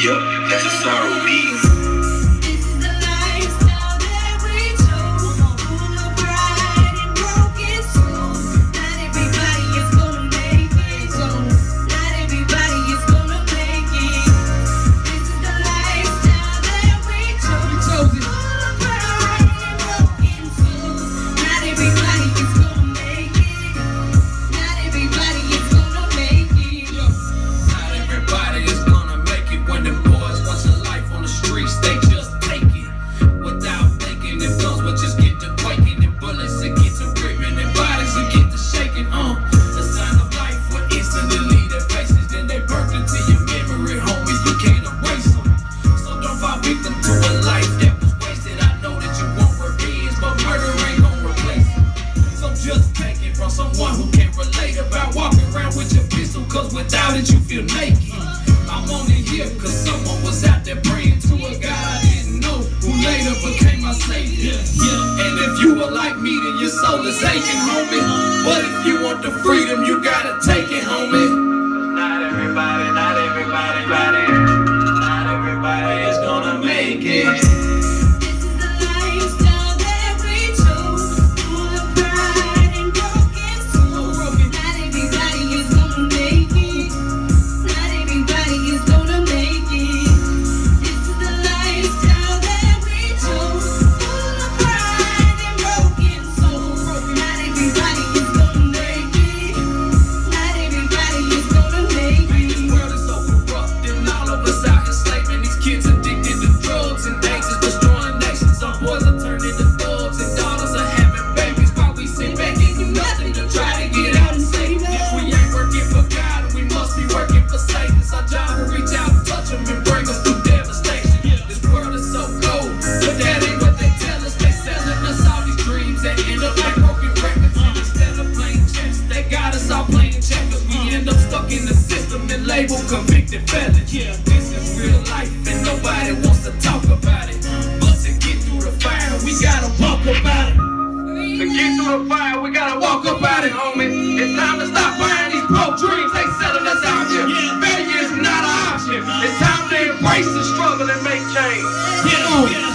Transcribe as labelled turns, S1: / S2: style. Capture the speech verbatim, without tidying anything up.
S1: Yup, that's a sorrow beat.
S2: Without it, you feel naked. I'm only here cause someone was out there praying to a God I didn't know, who later became my savior. Yeah. And if you were like me, then your soul is aching, homie. But if you want the freedom, you gotta take it, homie. Not everybody, not everybody, everybody, not everybody is gonna make it. Convicted felon. Yeah, this is real life and nobody wants to talk about it. But to get through the fire, we gotta walk about it. To get through the fire, we gotta walk about it, homie. It's time to stop buying these broke dreams they selling us out here. Yeah. Failure is not an option. It's time to embrace the struggle and make change. Yeah.